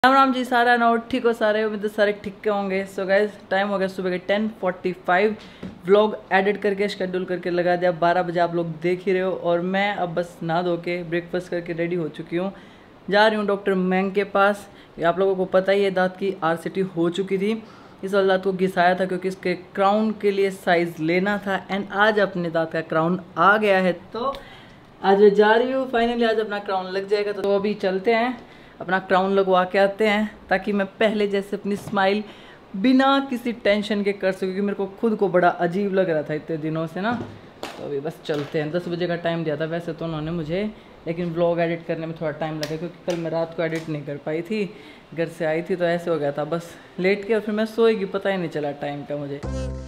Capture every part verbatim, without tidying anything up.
राम राम जी, सारा ना ठीक हो सारे, उम्मीद सारे ठीक होंगे। सो गाइस टाइम हो गया सुबह के ten forty five. Vlog edit करके शेड्यूल करके लगा दिया, बारह बजे आप लोग देख ही रहे हो। और मैं अब बस नहा धो के ब्रेकफास्ट करके रेडी हो चुकी हूँ, जा रही हूँ डॉक्टर मैंग के पास। ये आप लोगों को पता ही है, दांत की आर सी टी हो चुकी थी। इस वाले दांत को घिसाया था क्योंकि इसके क्राउन के लिए साइज़ लेना था। एंड आज अपने दांत का क्राउन आ गया है, तो आज मैं जा रही हूँ फाइनली। आज अपना क्राउन लग जाएगा, तो अभी चलते हैं अपना क्राउन लगवा के आते हैं, ताकि मैं पहले जैसे अपनी स्माइल बिना किसी टेंशन के कर सकूँ, क्योंकि मेरे को खुद को बड़ा अजीब लग रहा था इतने दिनों से ना। तो अभी बस चलते हैं। दस बजे का टाइम दिया था वैसे तो उन्होंने मुझे, लेकिन व्लॉग एडिट करने में थोड़ा टाइम लगा क्योंकि कल मैं रात को एडिट नहीं कर पाई थी, घर से आई थी, तो ऐसे हो गया था। बस लेट के और फिर मैं सोएगी, पता ही नहीं चला टाइम का मुझे।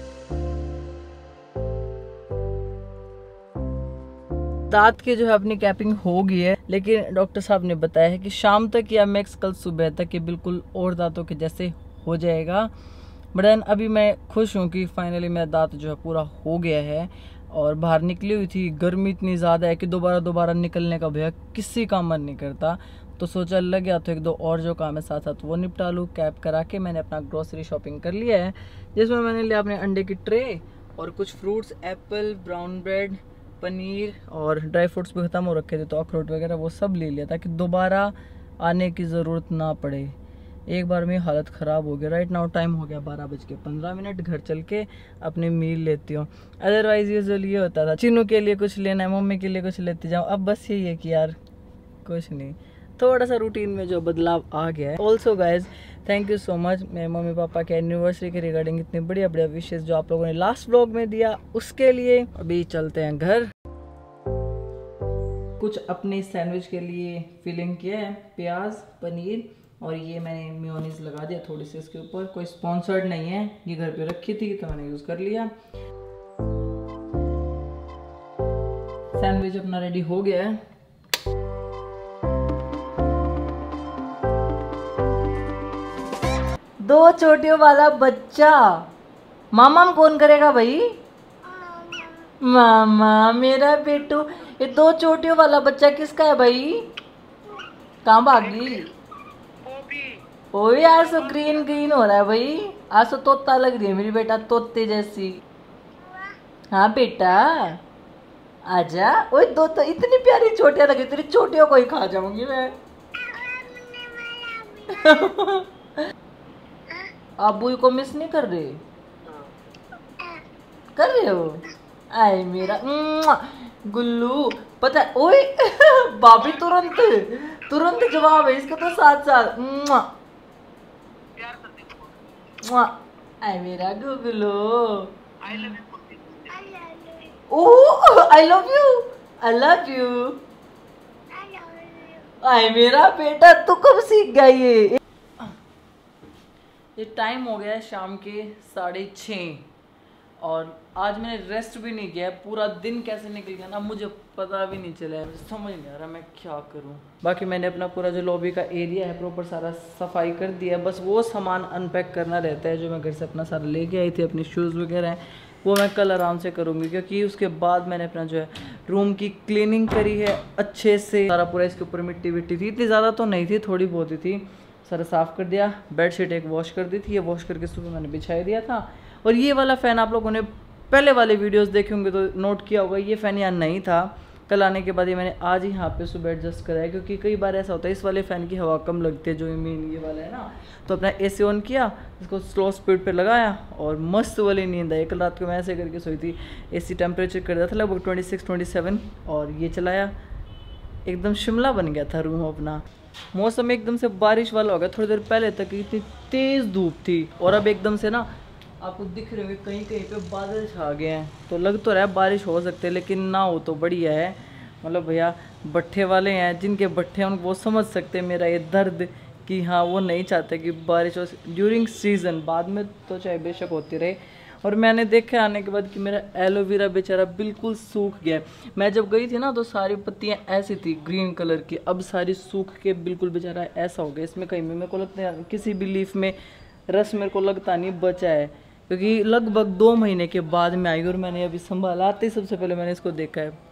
दांत की जो है अपनी कैपिंग हो गई है, लेकिन डॉक्टर साहब ने बताया है कि शाम तक या मैक्स कल सुबह तक ये बिल्कुल और दांतों के जैसे हो जाएगा। बट देन अभी मैं खुश हूँ कि फाइनली मेरा दांत जो है पूरा हो गया है। और बाहर निकली हुई थी, गर्मी इतनी ज़्यादा है कि दोबारा दोबारा निकलने का भैया किसी का मन नहीं करता। तो सोचा लग गया तो एक दो और जो काम है साथ साथ वो निपटा लूँ। कैब करा के मैंने अपना ग्रोसरी शॉपिंग कर लिया है, जिसमें मैंने लिया अपने अंडे की ट्रे और कुछ फ्रूट्स, एप्पल, ब्राउन ब्रेड, पनीर और ड्राई फ्रूट्स भी ख़त्म हो रखे थे, तो अखरोट वगैरह वो सब ले लिया ताकि दोबारा आने की ज़रूरत ना पड़े। एक बार में हालत ख़राब हो गया। राइट नाउ टाइम हो गया बारह बज के पंद्रह मिनट। घर चल के अपनी मील लेती हूँ। अदरवाइज़ यूजुअली ये होता था, चिन्नू के लिए कुछ लेना है, मम्मी के लिए कुछ लेती जाऊँ। अब बस यही है कि यार कुछ नहीं, थोड़ा सा रूटीन में जो बदलाव आ गया है। Also guys thank you so much मेरे मम्मी पापा के एनिवर्सरी के रिगार्डिंग इतने बढ़िया बढ़िया विशेष जो आप लोगों ने लास्ट व्लॉग में दिया, उसके लिए। अभी चलते हैं घर। कुछ अपने सैंडविच के लिए फिलिंग किया है, प्याज, पनीर, और ये मैंने मेयोनीज लगा दिया थोड़ी सी इसके ऊपर। कोई स्पॉन्सर्ड नहीं है, ये घर पे रखी थी तो मैंने यूज़ कर लिया। सैंडविच अपना रेडी हो गया है। दो चोटियों वाला बच्चा, मामा कौन करेगा भाई? मामा मेरा बेटू। ये दो चोटियों वाला बच्चा किसका है भाई? कहाँ भागी? ओ यार सो ग्रीन ग्रीन हो रहा है भाई। आज तो तोता लग रही है मेरी बेटा, तोते जैसी। हाँ बेटा आजा। ओए दो तो इतनी प्यारी चोटियां लगी, तेरी चोटियों को ही खा जाऊंगी मैं। अबू को मिस नहीं कर रहे? कर रहे हो? आए मेरा गुल्लू। पता है ओए बाबी तुरंत तुरंत जवाब है इसका, तो साथ साथ आए मेरा गुगलो। Oh I love you, I love you. आए मेरा बेटा, तू कब सीख गया ये? ये टाइम हो गया है शाम के साढ़े छः, और आज मैंने रेस्ट भी नहीं किया है। पूरा दिन कैसे निकल गया ना मुझे पता भी नहीं चला है, मुझे समझ नहीं आ रहा मैं क्या करूं। बाकी मैंने अपना पूरा जो लॉबी का एरिया है प्रॉपर सारा सफाई कर दिया है। बस वो सामान अनपैक करना रहता है जो मैं घर से अपना सारा लेके आई थी। अपनी शूज़ वगैरह हैं वो मैं कल आराम से करूँगी, क्योंकि उसके बाद मैंने अपना जो है रूम की क्लीनिंग करी है अच्छे से। सारा पूरा इसके ऊपर मिट्टी विट्टी थी, इतनी ज़्यादा तो नहीं थी, थोड़ी बहुत ही थी। सारा साफ़ कर दिया। बेडशीट एक वॉश कर दी थी, ये वॉश करके सुबह मैंने बिछा दिया था। और ये वाला फ़ैन आप लोगों ने पहले वाले वीडियोस देखे होंगे तो नोट किया होगा, ये फ़ैन यहाँ नहीं था। कल आने के बाद ये मैंने आज ही यहाँ पे सुबह एडजस्ट कराया, क्योंकि कई बार ऐसा होता है इस वाले फ़ैन की हवा कम लगती है, जो मेन ये वाला है ना। तो अपना एसी ऑन किया, इसको स्लो स्पीड पे लगाया और मस्त वाली नींद आई। कल रात को मैं ऐसे करके सोई थी। एसी टेम्परेचर कर दिया था लगभग ट्वेंटी सिक्स ट्वेंटी सेवन, और ये चलाया, एकदम शिमला बन गया था रूम अपना। मौसम एकदम से बारिश वाला हो गया। थोड़ी देर पहले तक इतनी तेज़ धूप थी, और अब एकदम से ना आपको दिख रहे होंगे कहीं कहीं पे बादल छा गए हैं। तो लग तो रहा है बारिश हो सकती है, लेकिन ना हो तो बढ़िया है। मतलब भैया भट्ठे वाले हैं, जिनके भट्ठे हैं उनको वो समझ सकते हैं मेरा ये दर्द, कि हाँ वो नहीं चाहते कि बारिश हो ड्यूरिंग सीज़न। बाद में तो चाहे बेशक होती रहे। और मैंने देखा आने के बाद कि मेरा एलोवेरा बेचारा बिल्कुल सूख गया। मैं जब गई थी ना तो सारी पत्तियां ऐसी थी ग्रीन कलर की, अब सारी सूख के बिल्कुल बेचारा ऐसा हो गया। इसमें कहीं में मेरे को लगता है किसी भी लीफ में रस मेरे को लगता नहीं बचा है, क्योंकि लगभग दो महीने के बाद में आई और मैंने अभी संभाला। आते ही सबसे पहले मैंने इसको देखा है।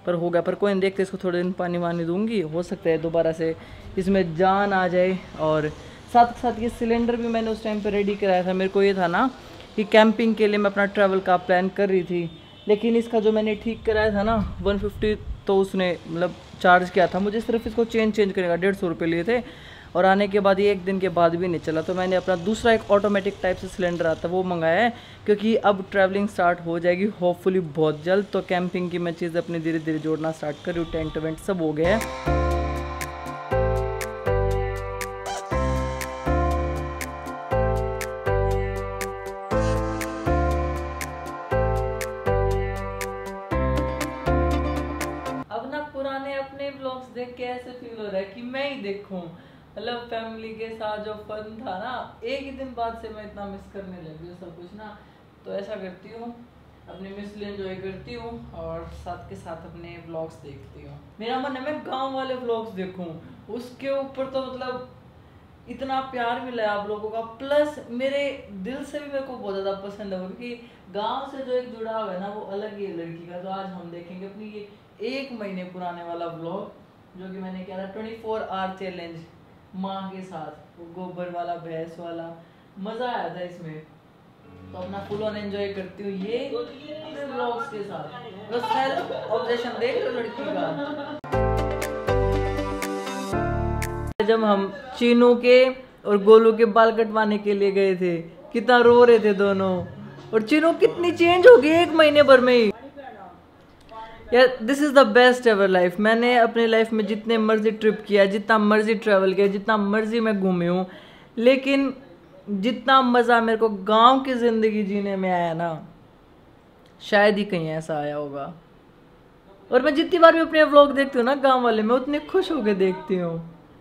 पर हो गया। पर कोई नहीं, देखते इसको थोड़े दिन पानी वानी दूंगी, हो सकता है दोबारा से इसमें जान आ जाए। और साथ साथ ये सिलेंडर भी मैंने उस टाइम पे रेडी कराया था। मेरे को ये था ना कि कैंपिंग के लिए मैं अपना ट्रैवल का प्लान कर रही थी, लेकिन इसका जो मैंने ठीक कराया था ना वन फिफ्टी, तो उसने मतलब चार्ज किया था मुझे, सिर्फ इसको चेंज चेंज करेगा डेढ़ सौ रुपये लिए थे। और आने के बाद ये एक दिन के बाद भी नहीं चला, तो मैंने अपना दूसरा एक ऑटोमेटिक टाइप से सिलेंडर आता है वो मंगाया है, क्योंकि अब ट्रैवलिंग स्टार्ट हो जाएगी होपफुली बहुत जल्द। तो कैंपिंग की मैं चीज़ अपनी धीरे धीरे जोड़ना स्टार्ट कर रही हूँ, टेंट वेंट सब हो गया है। देख के ऐसे फील हो रहा है कि मैं ही देखूं, मतलब फैमिली के साथ जो फन था ना, एक ही दिन बाद से मैं इतना मिस करने लगी हूँ सब कुछ ना। तो ऐसा करती हूँ, अपनी मिस एंजॉय करती हूँ और साथ के साथ अपने व्लॉग्स देखती हूँ। मेरा मन है मैं गांव वाले व्लॉग्स देखूँ, उसके ऊपर तो मतलब इतना प्यार मिला है आप लोगों का, प्लस मेरे दिल से भी मेरे को बहुत ज़्यादा पसंद है, क्योंकि गाँव से जो एक जुड़ाव है ना वो अलग ही है लड़की का। तो आज हम देखेंगे अपनी ये एक महीने पुराने वाला व्लॉग, जो कि मैंने किया था ट्वेंटी फोर आवर चैलेंज माँ के साथ, वो गोबर वाला भैंस वाला, मज़ा आया था इसमें। तो अपना फुल ऑन एंजॉय करती हूँ ये अपने व्लॉग्स के साथ। तो सेल्फ ऑब्जेक्शन देख लो लड़की का। जब हम चीनू के और गोलू के बाल कटवाने के लिए गए थे, कितना रो रहे थे दोनों, और चीनू कितनी चेंज हो गई एक महीने भर में ही। यार this is the best ever life. मैंने अपने लाइफ में जितने मर्जी ट्रिप किया, जितना मर्जी ट्रैवल किया, जितना मर्जी मैं घूमी हूँ, लेकिन जितना मज़ा मेरे को गांव की ज़िंदगी जीने में आया ना, शायद ही कहीं ऐसा आया होगा। और मैं जितनी बार भी अपने व्लॉग देखती हूँ ना गांव वाले, मैं उतने खुश होकर देखती हूँ।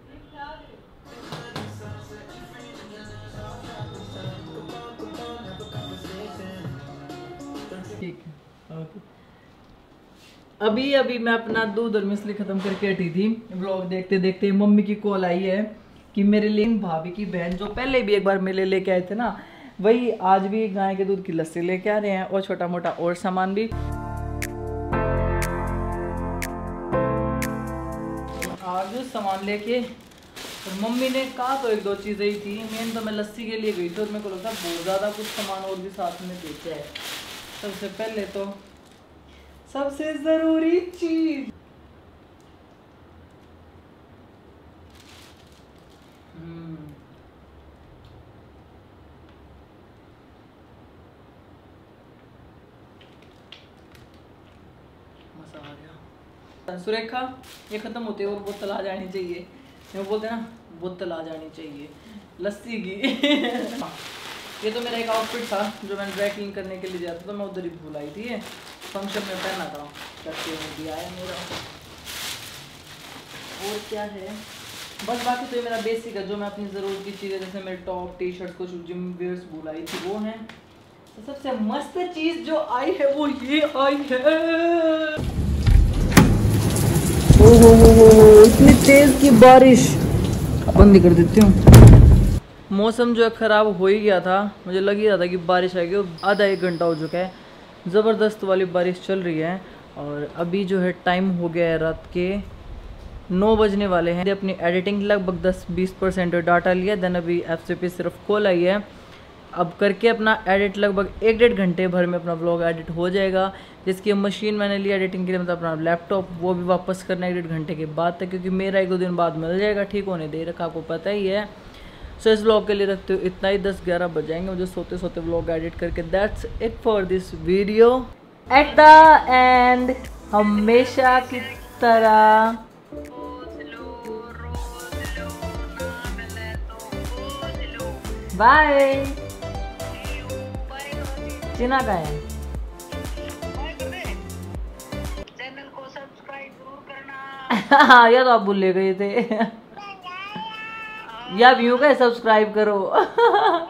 ठीक है, ओके। अभी अभी मैं अपना दूध और मिसली ख़त्म करके हटी थी। व्लॉग देखते देखते मम्मी की कॉल आई है कि मेरे लिए भाभी की बहन जो पहले भी एक बार मेले लेके आए थे ना, वही आज भी गाय के दूध की लस्सी लेके आ रहे हैं, और छोटा मोटा और सामान भी। आज सामान लेके, और मम्मी ने कहा तो एक दो चीज़ें ही थी, मेन तो मैं लस्सी के लिए गई थी और मेरे को लगता है बहुत ज़्यादा कुछ सामान और भी साथ में देते हैं। सबसे पहले तो सबसे जरूरी चीज मजा आ गया। सुरेखा, ये खत्म होते और बोतल आ जानी चाहिए, मैं बोलते ना बोतल आ जानी चाहिए लस्सी की। ये तो मेरा एक आउटफिट था जो मैंने ड्राई क्लीन करने के लिए दिया था, तो मैं उधर ही भूल आई थी, फंक्शन में पहना था, करके दिया है मेरा। और क्या है, बस बाकी तो ये मेरा बेसिक है, जो मैं अपनी ज़रूरत की चीज़ें जैसे मेरे टॉप टी शर्ट कुछ जिम वेयर्स भूल आई थी वो हैं। तो सबसे मस्त चीज़ जो आई है वो ये आई है। ओ हो हो हो, इतनी तेज़ की बारिश, बंद भी कर देती हूँ। मौसम जो है ख़राब हो ही गया था, मुझे लग ही रहा था कि बारिश आएगी, आधा एक घंटा हो चुका है, ज़बरदस्त वाली बारिश चल रही है। और अभी जो है टाइम हो गया है रात के नौ बजने वाले हैं। अपनी एडिटिंग लगभग दस बीस परसेंट डाटा लिया, देन अभी एफ सी पी सिर्फ कॉल आई है। अब करके अपना एडिट लगभग एक डेढ़ घंटे भर में अपना व्लॉग एडिट हो जाएगा। जिसकी मशीन मैंने ली एडिटिंग के लिए, मतलब अपना लैपटॉप, वो भी वापस करना एक डेढ़ घंटे के बाद तक, क्योंकि मेरा एक दो दिन बाद मिल जाएगा, ठीक होने दे रखा, आपको पता ही है। सो so, इस व्लॉग के लिए रखते हो इतना ही, दस ग्यारह बज जाएंगे मुझे सोते सोते व्लॉग एडिट करके। That's it for this video. At the end हमेशा की तरह बाय। चिना का है, चैनल को सब्सक्राइब जरूर करना। हाँ या तो आप भूल गए थे, या व्यू का सब्सक्राइब करो।